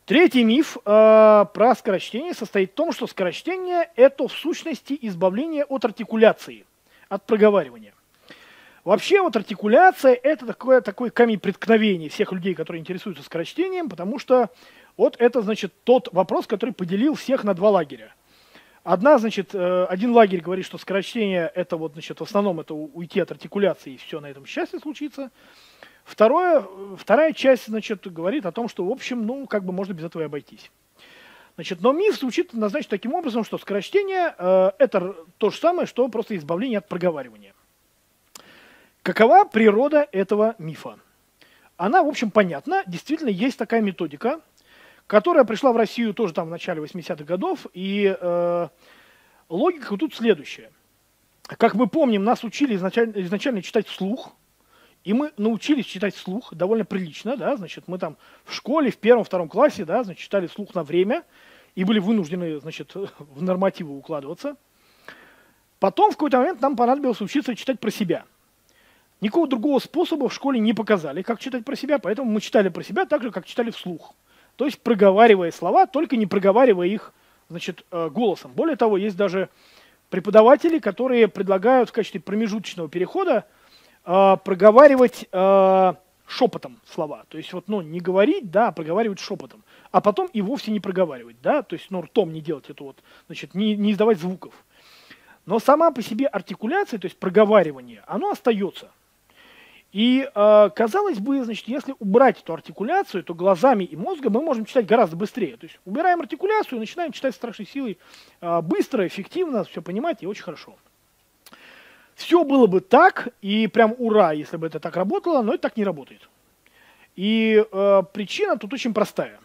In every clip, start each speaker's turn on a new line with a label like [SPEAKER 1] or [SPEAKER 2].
[SPEAKER 1] Третий миф про скорочтение состоит в том, что скорочтение – это в сущности избавление от артикуляции, от проговаривания. Вообще вот артикуляция – это такой камень преткновения всех людей, которые интересуются скорочтением, потому что вот это, значит, тот вопрос, который поделил всех на два лагеря. Один лагерь говорит, что скорочтение – это вот, значит, в основном это уйти от артикуляции, и все, на этом счастье случится. Вторая часть, значит, говорит о том, что, в общем, ну, как бы можно без этого и обойтись. Значит, но миф звучит однозначно таким образом, что скорочтение это то же самое, что просто избавление от проговаривания. Какова природа этого мифа? Она, в общем, понятна. Действительно, есть такая методика, которая пришла в Россию тоже там в начале 80-х годов, и логика тут следующая. Как мы помним, нас учили изначально читать вслух, и мы научились читать вслух довольно прилично, да, значит, мы там в школе, в первом-втором классе, да, значит, читали вслух на время и были вынуждены, значит, в нормативы укладываться. Потом в какой-то момент нам понадобилось учиться читать про себя. Никакого другого способа в школе не показали, как читать про себя, поэтому мы читали про себя так же, как читали вслух. То есть проговаривая слова, только не проговаривая их, значит, голосом. Более того, есть даже преподаватели, которые предлагают в качестве промежуточного перехода проговаривать шепотом слова. То есть вот, ну, не говорить, да, а проговаривать шепотом. А потом и вовсе не проговаривать, да, то есть, ну, ртом не делать это вот, значит, не издавать звуков. Но сама по себе артикуляция, то есть проговаривание, оно остается. И, казалось бы, значит, если убрать эту артикуляцию, то глазами и мозгом мы можем читать гораздо быстрее. То есть убираем артикуляцию и начинаем читать с страшной силой быстро, эффективно, все понимать и очень хорошо. Все было бы так, и прям ура, если бы это так работало, но это так не работает. И причина тут очень простая.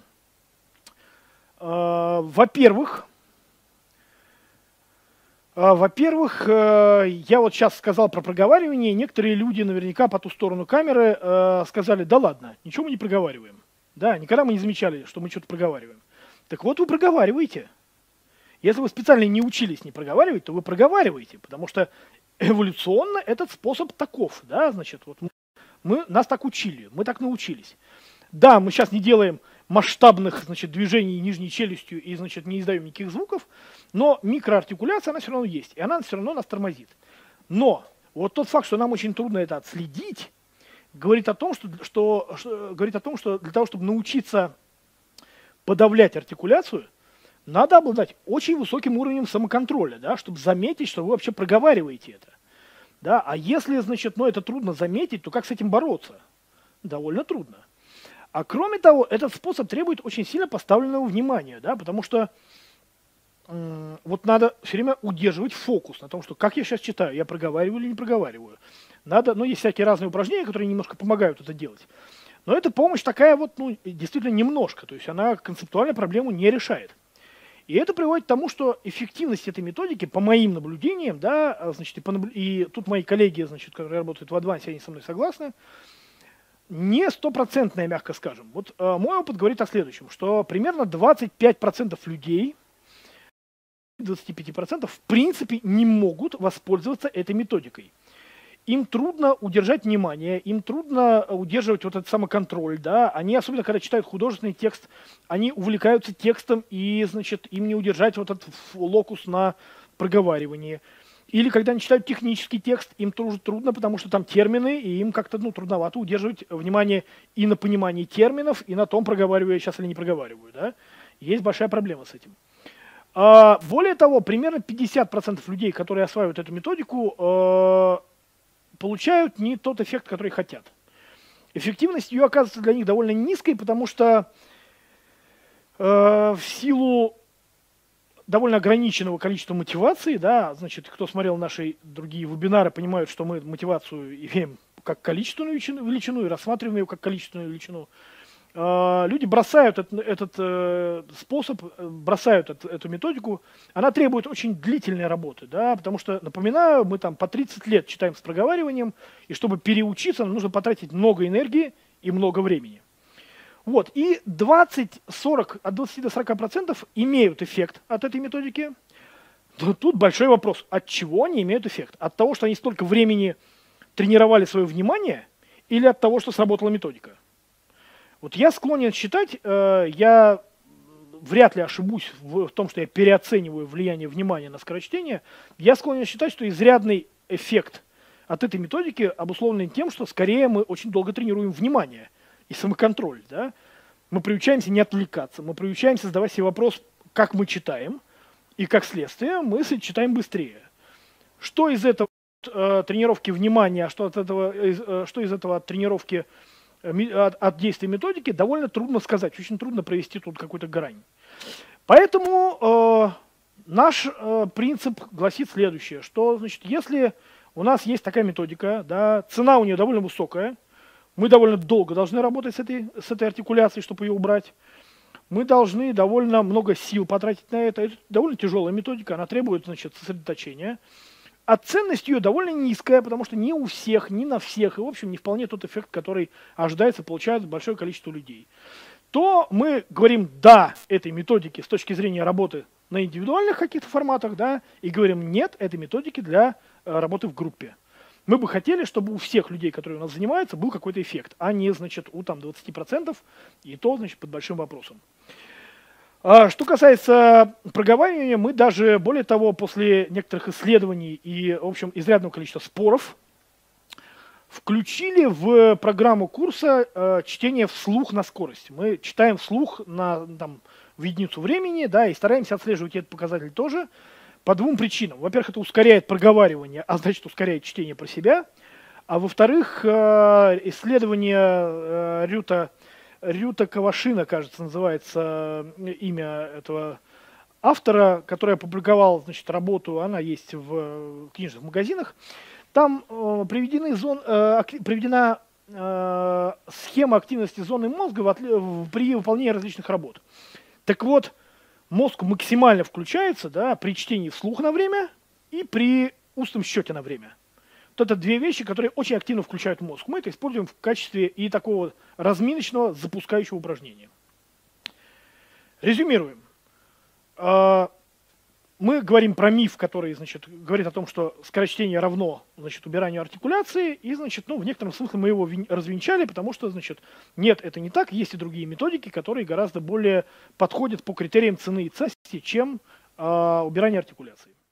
[SPEAKER 1] Во-первых, я вот сейчас сказал про проговаривание, и некоторые люди наверняка по ту сторону камеры сказали, да ладно, ничего мы не проговариваем. Да, никогда мы не замечали, что мы что-то проговариваем. Так вот, вы проговариваете. Если вы специально не учились не проговаривать, то вы проговариваете, потому что эволюционно этот способ таков, да, значит, вот нас так учили, мы так научились. Да, мы сейчас не делаем масштабных, значит, движений нижней челюстью и, значит, не издаем никаких звуков, но микроартикуляция, она все равно есть, и она все равно нас тормозит. Но вот тот факт, что нам очень трудно это отследить, говорит о том, что для того, чтобы научиться подавлять артикуляцию, надо обладать очень высоким уровнем самоконтроля, да, чтобы заметить, что вы вообще проговариваете это. Да, а если, значит, ну, это трудно заметить, то как с этим бороться? Довольно трудно. А кроме того, этот способ требует очень сильно поставленного внимания, да, потому что вот надо все время удерживать фокус на том, что как я сейчас читаю, я проговариваю или не проговариваю. Надо, ну, есть всякие разные упражнения, которые немножко помогают это делать. Но эта помощь такая вот, ну, действительно немножко, то есть она концептуально проблему не решает. И это приводит к тому, что эффективность этой методики, по моим наблюдениям, да, значит, и тут мои коллеги, значит, которые работают в Адвансе, они со мной согласны, не стопроцентная, мягко скажем. Вот мой опыт говорит о следующем, что примерно 25% людей, 25% в принципе не могут воспользоваться этой методикой. Им трудно удержать внимание, им трудно удерживать вот этот самоконтроль, да, они, особенно когда читают художественный текст, они увлекаются текстом, и, значит, им не удержать вот этот локус на проговаривании. Или когда они читают технический текст, им тоже трудно, потому что там термины, и им как-то, ну, трудновато удерживать внимание и на понимании терминов, и на том, проговариваю я сейчас или не проговариваю, да. Есть большая проблема с этим. Более того, примерно 50% людей, которые осваивают эту методику, получают не тот эффект, который хотят. Эффективность ее оказывается для них довольно низкой, потому что в силу довольно ограниченного количества мотивации, да, значит, кто смотрел наши другие вебинары, понимают, что мы мотивацию имеем как количественную величину и рассматриваем ее как количественную величину. Люди бросают этот способ, бросают эту методику. Она требует очень длительной работы, да, потому что, напоминаю, мы там по 30 лет читаем с проговариванием, и чтобы переучиться, нам нужно потратить много энергии и много времени. Вот, и от 20 до 40% имеют эффект от этой методики. Но тут большой вопрос, от чего они имеют эффект? От того, что они столько времени тренировали свое внимание, или от того, что сработала методика? Вот я склонен считать, я вряд ли ошибусь в том, что я переоцениваю влияние внимания на скорочтение, я склонен считать, что изрядный эффект от этой методики обусловлен тем, что скорее мы очень долго тренируем внимание и самоконтроль. Да? Мы приучаемся не отвлекаться, мы приучаемся задавать себе вопрос, как мы читаем, и как следствие мы читаем быстрее. Что из этого тренировки внимания, а что из этого от тренировки от действия методики, довольно трудно сказать, очень трудно провести тут какую-то грань. Поэтому наш принцип гласит следующее, что, значит, если у нас есть такая методика, да, цена у нее довольно высокая, мы довольно долго должны работать с этой артикуляцией, чтобы ее убрать, мы должны довольно много сил потратить на это, это довольно тяжелая методика, она требует, значит, сосредоточения. А ценность ее довольно низкая, потому что не у всех, не на всех, и, в общем, не вполне тот эффект, который ожидается, получает большое количество людей. То мы говорим «да» этой методике с точки зрения работы на индивидуальных каких-то форматах, да, и говорим «нет» этой методике для работы в группе. Мы бы хотели, чтобы у всех людей, которые у нас занимаются, был какой-то эффект, а не, значит, у там 20%, и то, значит, под большим вопросом. Что касается проговаривания, мы даже, более того, после некоторых исследований и, в общем, изрядного количества споров, включили в программу курса чтение вслух на скорость. Мы читаем вслух в единицу времени, да, и стараемся отслеживать этот показатель тоже по двум причинам. Во-первых, это ускоряет проговаривание, а значит, ускоряет чтение про себя. А во-вторых, исследование Рюта Кавашина, кажется, называется имя этого автора, который опубликовал, значит, работу, она есть в книжных магазинах. Там приведена схема активности зоны мозга при выполнении различных работ. Так вот, мозг максимально включается, да, при чтении вслух на время и при устном счете на время. Вот это две вещи, которые очень активно включают мозг. Мы это используем в качестве и такого разминочного запускающего упражнения. Резюмируем. Мы говорим про миф, который, значит, говорит о том, что скорочтение равно, значит, убиранию артикуляции, и, значит, ну, в некотором смысле мы его развенчали, потому что, значит, нет, это не так, есть и другие методики, которые гораздо более подходят по критериям цены и ценности, чем убирание артикуляции.